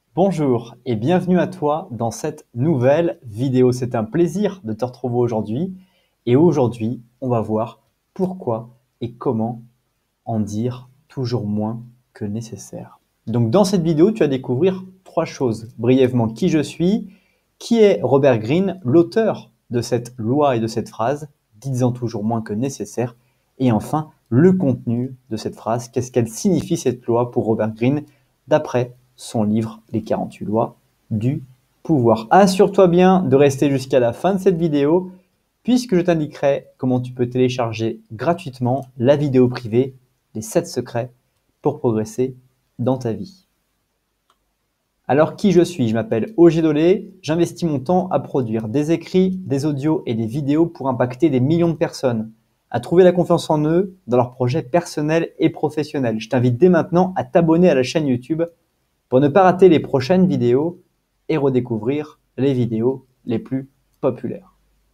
Bonjour et bienvenue à toi dans cette nouvelle vidéo. C'est un plaisir de te retrouver aujourd'hui. Et aujourd'hui, on va voir pourquoi et comment en dire toujours moins que nécessaire. Donc dans cette vidéo, tu vas découvrir trois choses. Brièvement, qui je suis, qui est Robert Greene, l'auteur de cette loi et de cette phrase, disant toujours moins que nécessaire. Et enfin, le contenu de cette phrase, qu'est-ce qu'elle signifie cette loi pour Robert Greene d'après son livre Les 48 lois du pouvoir. Assure-toi bien de rester jusqu'à la fin de cette vidéo puisque je t'indiquerai comment tu peux télécharger gratuitement la vidéo privée, les 7 secrets pour progresser dans ta vie. Alors qui je suis? Je m'appelle Ogier Dolé, j'investis mon temps à produire des écrits, des audios et des vidéos pour impacter des millions de personnes, à trouver la confiance en eux dans leurs projets personnels et professionnels. Je t'invite dès maintenant à t'abonner à la chaîne YouTube pour ne pas rater les prochaines vidéos et redécouvrir les vidéos les plus populaires.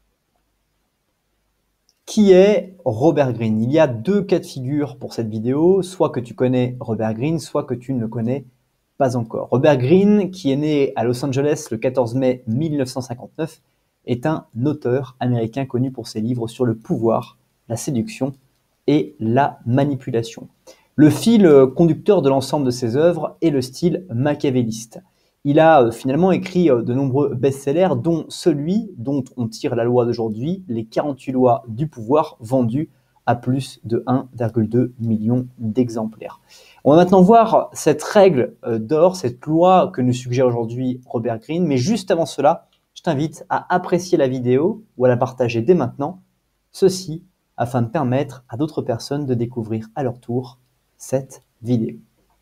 Qui est Robert Greene? Il y a deux cas de figure pour cette vidéo, soit que tu connais Robert Greene, soit que tu ne le connais pas encore. Robert Greene, qui est né à Los Angeles le 14 mai 1959, est un auteur américain connu pour ses livres sur le pouvoir, la séduction et la manipulation. Le fil conducteur de l'ensemble de ses œuvres est le style machiavéliste. Il a finalement écrit de nombreux best-sellers, dont celui dont on tire la loi d'aujourd'hui, les 48 lois du pouvoir, vendues à plus de 1,2 million d'exemplaires. On va maintenant voir cette règle d'or, cette loi que nous suggère aujourd'hui Robert Greene. Mais juste avant cela, je t'invite à apprécier la vidéo ou à la partager dès maintenant. Ceci afin de permettre à d'autres personnes de découvrir à leur tour cette vidéo.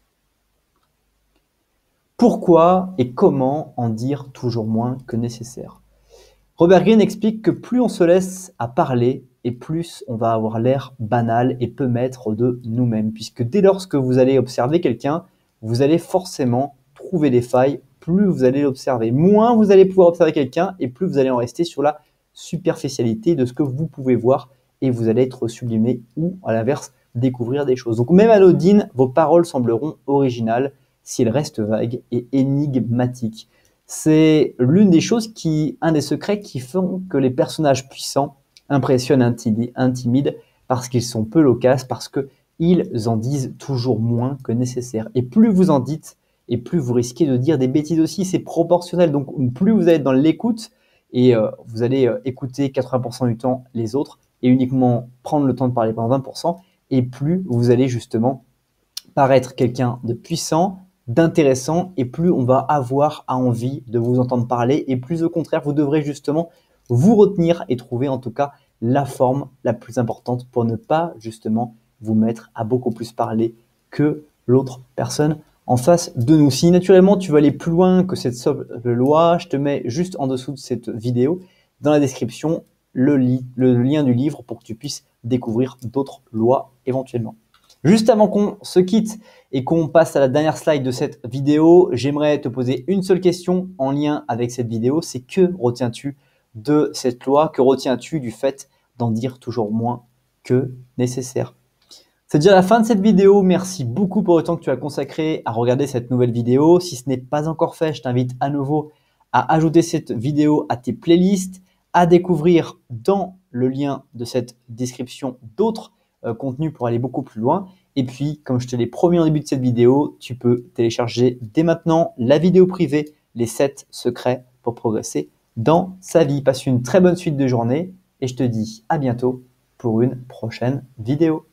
Pourquoi et comment en dire toujours moins que nécessaire? Robert Greene explique que plus on se laisse à parler et plus on va avoir l'air banal et peu maître de nous-mêmes. Puisque dès lors que vous allez observer quelqu'un, vous allez forcément trouver des failles, plus vous allez l'observer. Moins vous allez pouvoir observer quelqu'un et plus vous allez en rester sur la superficialité de ce que vous pouvez voir et vous allez être sublimé ou à l'inverse découvrir des choses. Donc même anodines, vos paroles sembleront originales si elles restent vagues et énigmatiques. C'est l'une des choses un des secrets qui font que les personnages puissants impressionnent, intimident, parce qu'ils sont peu loquaces, parce qu'ils en disent toujours moins que nécessaire. Et plus vous en dites, et plus vous risquez de dire des bêtises aussi, c'est proportionnel. Donc plus vous allez être dans l'écoute, et vous allez écouter 80% du temps les autres, et uniquement prendre le temps de parler pendant 20%, et plus vous allez justement paraître quelqu'un de puissant, d'intéressant, et plus on va avoir envie de vous entendre parler, et plus au contraire, vous devrez justement vous retenir et trouver en tout cas la forme la plus importante pour ne pas justement vous mettre à beaucoup plus parler que l'autre personne en face de nous. Si naturellement tu veux aller plus loin que cette seule loi, je te mets juste en dessous de cette vidéo, dans la description, le lien du livre pour que tu puisses découvrir d'autres lois éventuellement. Juste avant qu'on se quitte et qu'on passe à la dernière slide de cette vidéo, j'aimerais te poser une seule question en lien avec cette vidéo. C'est que retiens-tu de cette loi? Que retiens-tu du fait d'en dire toujours moins que nécessaire? C'est déjà la fin de cette vidéo. Merci beaucoup pour le temps que tu as consacré à regarder cette nouvelle vidéo. Si ce n'est pas encore fait, je t'invite à nouveau à ajouter cette vidéo à tes playlists, à découvrir dans le lien de cette description d'autres contenus pour aller beaucoup plus loin. Et puis, comme je te l'ai promis en début de cette vidéo, tu peux télécharger dès maintenant la vidéo privée, les 7 secrets pour progresser dans sa vie. Passe une très bonne suite de journée et je te dis à bientôt pour une prochaine vidéo.